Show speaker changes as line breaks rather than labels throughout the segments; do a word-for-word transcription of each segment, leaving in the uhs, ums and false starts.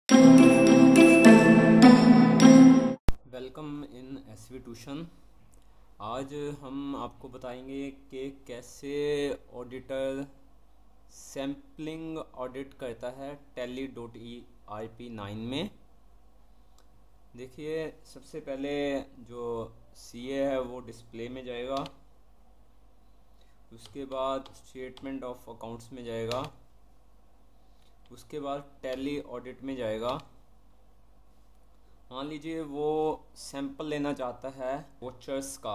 Welcome in SV tuition. आज हम आपको बताएंगे कि कैसे ऑडिटर सैम्पलिंग ऑडिट करता है Tally dot E R P nine में। देखिए, सबसे पहले जो सी ए है वो डिस्प्ले में जाएगा, उसके बाद स्टेटमेंट ऑफ अकाउंट्स में जाएगा, उसके बाद टैली ऑडिट में जाएगा। मान लीजिए वो सैंपल लेना चाहता है वोचर्स का,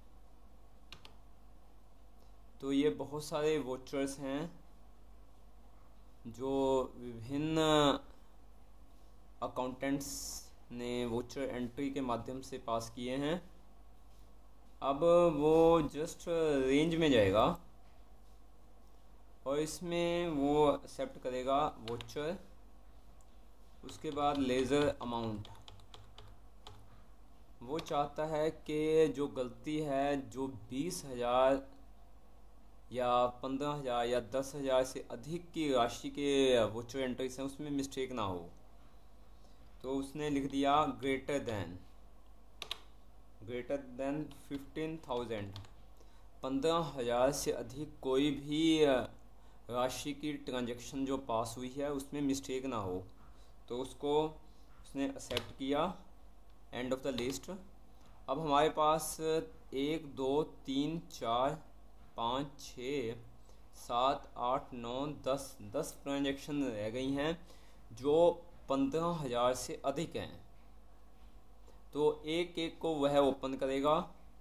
तो ये बहुत सारे वोचर्स हैं जो विभिन्न अकाउंटेंट्स ने वोचर एंट्री के माध्यम से पास किए हैं। अब वो जस्ट रेंज में जाएगा और इसमें वो एक्सेप्ट करेगा वोचर, उसके बाद लेज़र अमाउंट। वो चाहता है कि जो गलती है जो बीस हज़ार या पंद्रह हज़ार या दस हज़ार से अधिक की राशि के वोचर एंट्रीज हैं उसमें मिस्टेक ना हो। तो उसने लिख दिया greater than greater than fifteen thousand. पंद्रह हज़ार से अधिक कोई भी राशि की ट्रांजैक्शन जो पास हुई है उसमें मिस्टेक ना हो, तो उसको उसने एक्सेप्ट किया। End of the list. अब हमारे पास एक दो तीन चार पाँच छः सात आठ नौ दस दस ट्रांजैक्शन रह गई हैं जो पंद्रह हज़ार से अधिक हैं। तो एक एक को वह ओपन करेगा।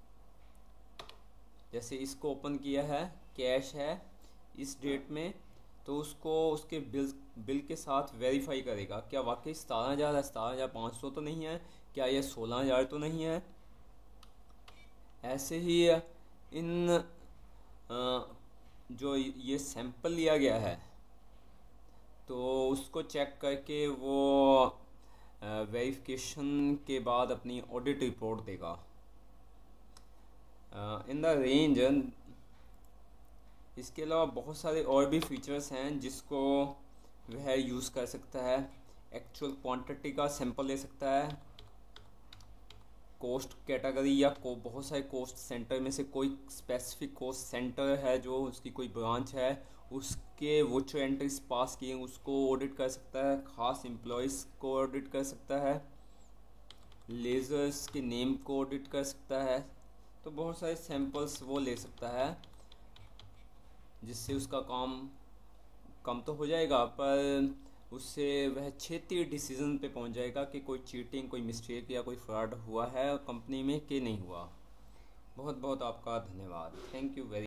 जैसे इसको ओपन किया है, कैश है इस डेट में, तो उसको उसके बिल बिल के साथ वेरीफाई करेगा, क्या वाकई सतारह हज़ार है, सतारह हज़ार पाँच सौ तो नहीं है, क्या ये सोलह हज़ार तो नहीं है। ऐसे ही इन जो ये सैंपल लिया गया है तो उसको चेक करके वो वेरिफिकेशन के बाद अपनी ऑडिट रिपोर्ट देगा। In the range. इसके अलावा बहुत सारे और भी फीचर्स हैं जिसको वह यूज़ कर सकता है। एक्चुअल क्वांटिटी का सैंपल ले सकता है, कोस्ट कैटेगरी या को बहुत सारे कोस्ट सेंटर में से कोई स्पेसिफिक कोस्ट सेंटर है जो उसकी कोई ब्रांच है उसके वोचर एंट्रीज पास किए उसको ऑडिट कर सकता है, ख़ास एम्प्लॉयज़ को ऑडिट कर सकता है, लेज़र्स के नेम को ऑडिट कर सकता है। तो बहुत सारे सैंपल्स वो ले सकता है जिससे उसका काम कम तो हो जाएगा, पर उससे वह छेती डिसीजन पे पहुंच जाएगा कि कोई चीटिंग, कोई मिस्टेक या कोई फ्रॉड हुआ है कंपनी में कि नहीं हुआ। बहुत बहुत आपका धन्यवाद। Thank you very